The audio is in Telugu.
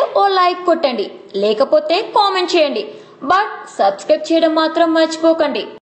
ఓ లైక్ కొట్టండి, లేకపోతే కామెంట్ చేయండి. బట్ సబ్స్క్రైబ్ చేయడం మాత్రం మర్చిపోకండి.